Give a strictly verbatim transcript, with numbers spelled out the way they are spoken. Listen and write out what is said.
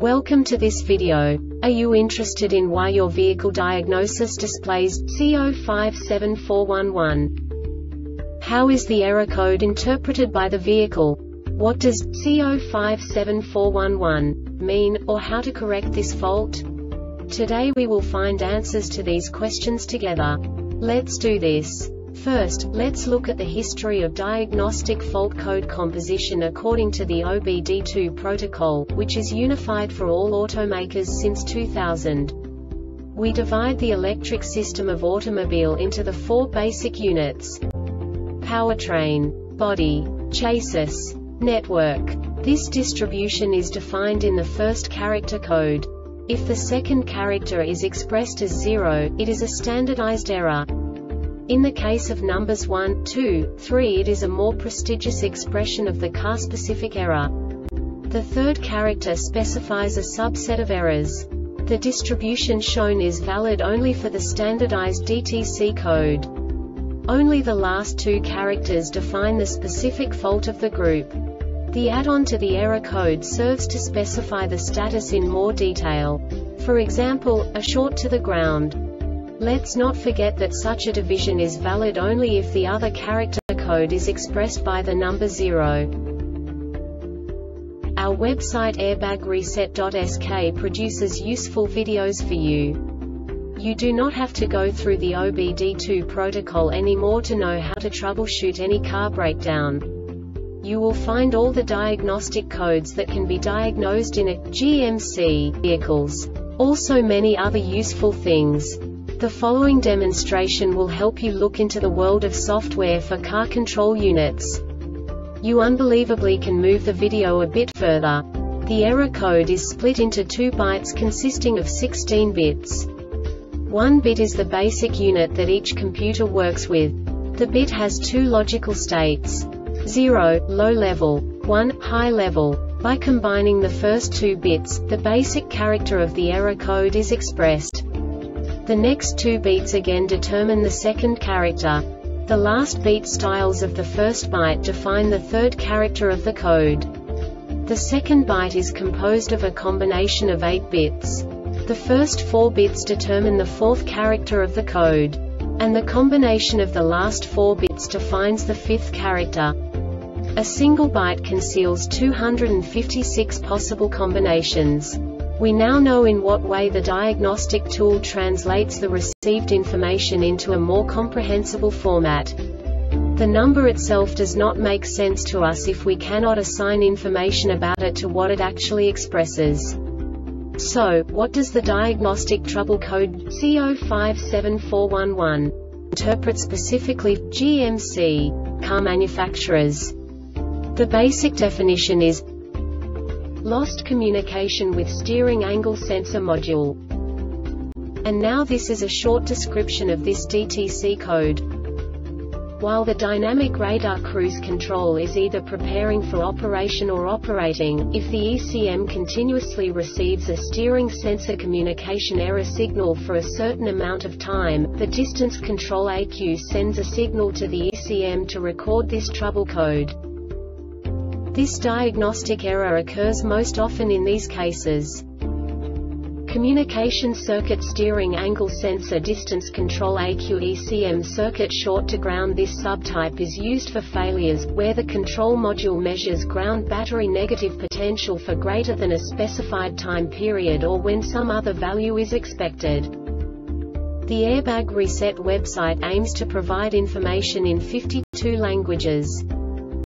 Welcome to this video. Are you interested in why your vehicle diagnosis displays C zero five seven four one one? How is the error code interpreted by the vehicle? What does C zero five seven four one one mean, or how to correct this fault? Today we will find answers to these questions together. Let's do this. First, let's look at the history of diagnostic fault code composition according to the O B D two protocol, which is unified for all automakers since two thousand. We divide the electric system of automobile into the four basic units: powertrain, body, chassis, network. This distribution is defined in the first character code. If the second character is expressed as zero, it is a standardized error. In the case of numbers one, two, three, it is a more prestigious expression of the car-specific error. The third character specifies a subset of errors. The distribution shown is valid only for the standardized D T C code. Only the last two characters define the specific fault of the group. The add-on to the error code serves to specify the status in more detail. For example, a short to the ground. Let's not forget that such a division is valid only if the other character code is expressed by the number zero. Our website airbag reset dot S K produces useful videos for you. You do not have to go through the O B D two protocol anymore to know how to troubleshoot any car breakdown. You will find all the diagnostic codes that can be diagnosed in a G M C vehicles. Also many other useful things. The following demonstration will help you look into the world of software for car control units. You unbelievably can move the video a bit further. The error code is split into two bytes consisting of sixteen bits. One bit is the basic unit that each computer works with. The bit has two logical states: zero, low level, one, high level. By combining the first two bits, the basic character of the error code is expressed. The next two beats again determine the second character. The last beat styles of the first byte define the third character of the code. The second byte is composed of a combination of eight bits. The first four bits determine the fourth character of the code. And the combination of the last four bits defines the fifth character. A single byte conceals two hundred fifty-six possible combinations. We now know in what way the diagnostic tool translates the received information into a more comprehensible format. The number itself does not make sense to us if we cannot assign information about it to what it actually expresses. So, what does the diagnostic trouble code C zero five seven four one one interpret specifically for G M C car manufacturers? The basic definition is lost communication with steering angle sensor module. And now this is a short description of this D T C code. While the dynamic radar cruise control is either preparing for operation or operating, if the E C M continuously receives a steering sensor communication error signal for a certain amount of time, the distance control A Q sends a signal to the E C M to record this trouble code. This diagnostic error occurs most often in these cases: communication circuit steering angle sensor distance control A Q E C M circuit short to ground. This subtype is used for failures where the control module measures ground battery negative potential for greater than a specified time period or when some other value is expected. The Airbag Reset website aims to provide information in fifty-two languages.